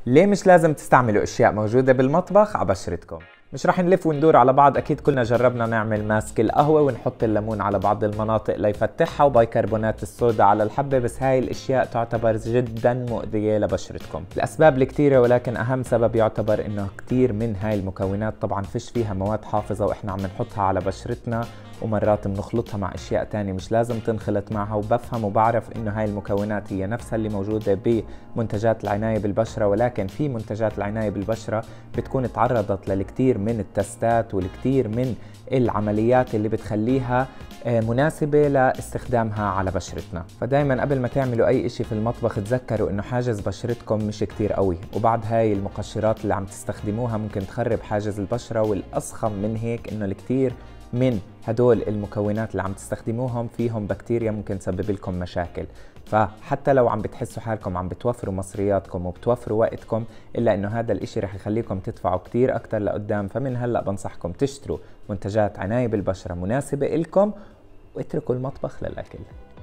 ليه مش لازم تستعملوا اشياء موجودة بالمطبخ على بشرتكم؟ مش رح نلف وندور على بعض، اكيد كلنا جربنا نعمل ماسك القهوة ونحط الليمون على بعض المناطق ليفتحها وبيكربونات الصودا على الحبة، بس هاي الاشياء تعتبر جدا مؤذية لبشرتكم. الاسباب الكتيرة، ولكن اهم سبب يعتبر انه كتير من هاي المكونات طبعا فيش فيها مواد حافظة واحنا عم نحطها على بشرتنا، ومرات بنخلطها مع اشياء تانية مش لازم تنخلط معها. وبفهم وبعرف انه هاي المكونات هي نفسها اللي موجودة بمنتجات العناية بالبشرة، ولكن في منتجات العناية بالبشرة بتكون تعرضت للكثير من التستات والكثير من العمليات اللي بتخليها مناسبة لاستخدامها على بشرتنا. فدايما قبل ما تعملوا اي اشي في المطبخ تذكروا انه حاجز بشرتكم مش كتير قوي، وبعض هاي المقشرات اللي عم تستخدموها ممكن تخرب حاجز البشرة، والأضخم من هيك انه الكثير من هدول المكونات اللي عم تستخدموهم فيهم بكتيريا ممكن تسبب لكم مشاكل. فحتى لو عم بتحسوا حالكم عم بتوفروا مصرياتكم وبتوفروا وقتكم، إلا إنه هذا الإشي رح يخليكم تدفعوا كتير أكتر لقدام. فمن هلأ بنصحكم تشتروا منتجات عناية بالبشرة مناسبة إلكم، واتركوا المطبخ للأكل.